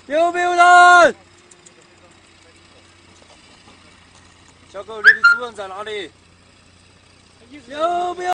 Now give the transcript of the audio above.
有没有人？小狗，你的主人在哪里？有没有？